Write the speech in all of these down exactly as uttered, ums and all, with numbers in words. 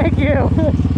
Thank you.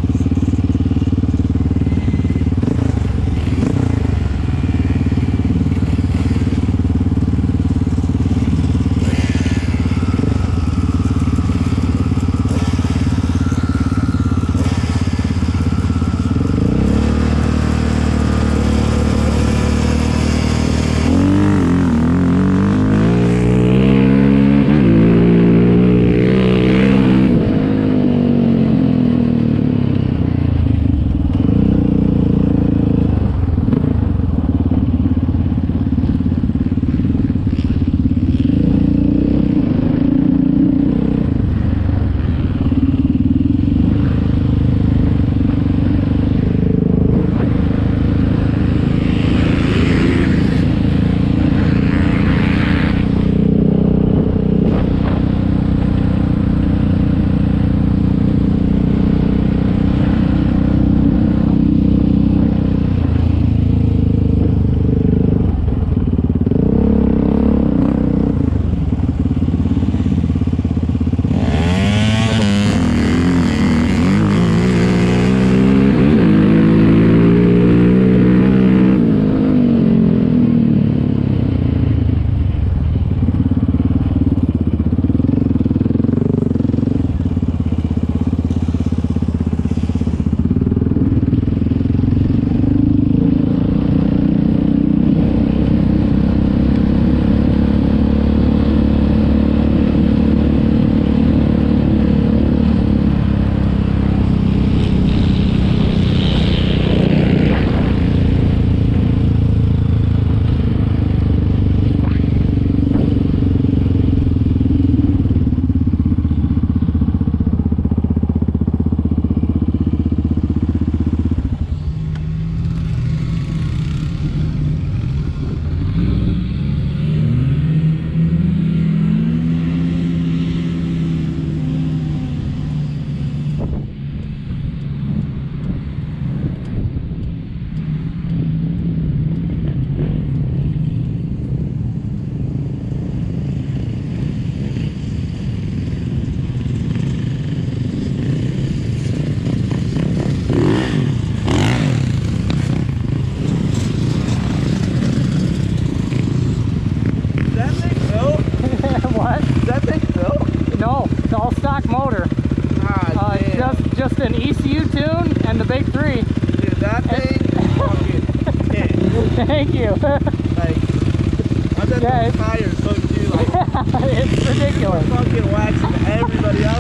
just an E C U tune and the big three. Dude, that thing fucking hit. Thank you. Like, I've been yeah, the tires, so too, like, it's ridiculous. Fucking waxing everybody else.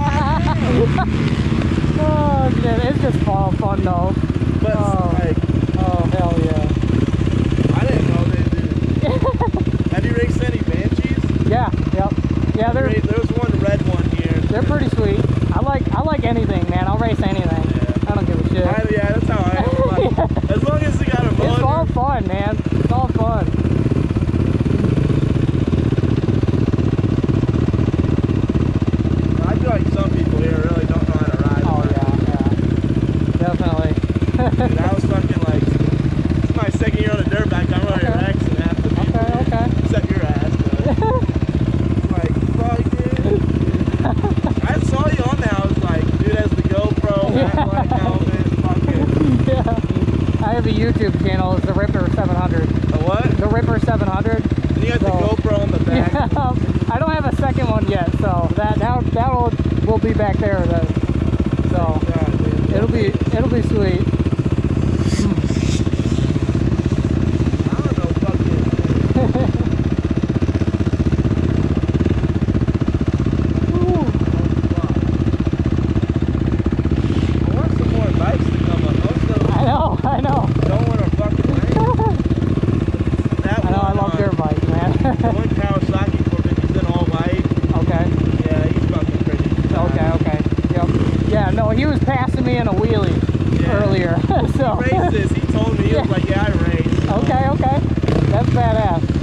Like, oh, shit, it's just fun, fun though. but, oh, like, oh, hell yeah. I didn't know they did. Have you raced any Banshees? Yeah, yep. Yeah, they're, there's one red one here. They're pretty sweet. I like I like anything, man. I'll race anything. Yeah. I don't give a shit. I, yeah, that's how I am. Like, yeah. As long as you got a motor. It's all fun, man. It's all fun. I feel like some people here really don't know how to ride. Oh, yeah, yeah. Definitely. Dude, I was fucking like, this is my second year on a dirt bike. I'm running Okay. Rex and half the people. Okay, okay. Except your ass, but like, fuck, dude. I saw you on there. I was like, dude has the GoPro, Yeah. hat, black helmet, fucking. Yeah. I have a YouTube channel. It's the Ripper seven hundred. A what? The Ripper seven hundred. And you got So, the GoPro on the back. Yeah, I don't have a second one yet, so that that that will will be back there. Then. So Yeah, dude. it'll be it'll be sweet. I don't know, fucking. I want some more bikes to come up. Most of them I know, I know. don't want to fucking race. That I know, I one, love uh, dirt bikes, man. the one Kawasaki for me, he's in all white. Okay. Yeah, he's fucking pretty. Okay, okay. Yep. Yeah, no, he was passing me in a wheelie Yeah. earlier. So He races. He told me, he was Yeah. like, yeah, I race. Okay, okay. That's badass.